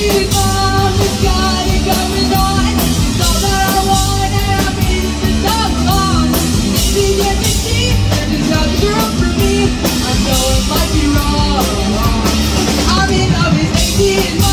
Stacy's mom has got it going on. It's all that I want and I've waited for so long. She gets me cheap, she's not the girl for me. I know it might be wrong. I'm in love with Stacy's mom.